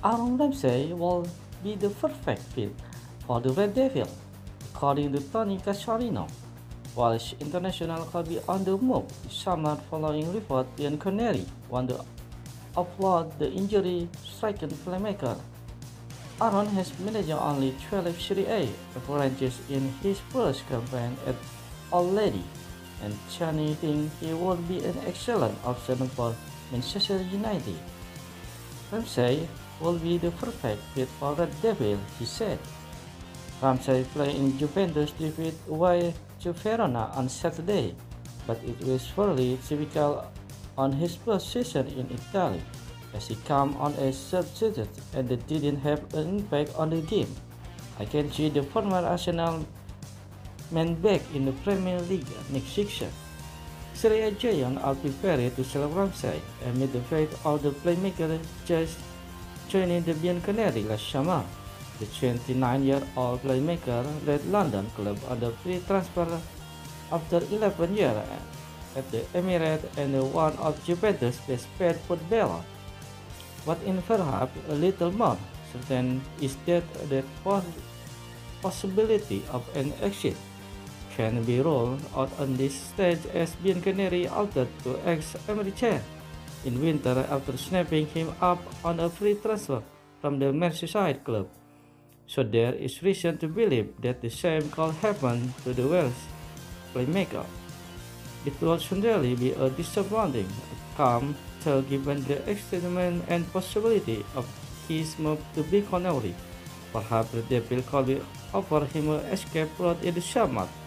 Aaron Ramsey will be the perfect fit for the Red Devil, according to Tony Cascarino. Welsh international could be on the move this summer following report Bianconeri want to offload the injury-stricken playmaker. Aaron has managed only 12 Serie A appearances in his first campaign at already, and Chani thinks he would be an excellent option for Manchester United. Ramsey will be the perfect fit for Red Devil, he said. Ramsey played in Juventus' defeat away to Verona on Saturday, but it was fairly typical on his first season in Italy, as he came on as substitute and didn't have an impact on the game. I can see the former Arsenal man back in the Premier League next season. Serie A giants are prepared to sell Ramsey amid the fate of the playmaker just joining the Bianconeri last summer. The 29-year-old playmaker led London club on the free transfer after 11 years at the Emirates and one of Juventus' best paid footballers. What in perhaps a little more certain is that the possibility of an exit can be ruled out on this stage as Bianconeri altered to ex-Emirates in winter after snapping him up on a free transfer from the Merseyside club. So there is reason to believe that the same could happen to the Welsh playmaker. It would certainly be a disappointing outcome given the excitement and possibility of his move to Bianconeri. Perhaps the Devil could offer him an escape route in the summer.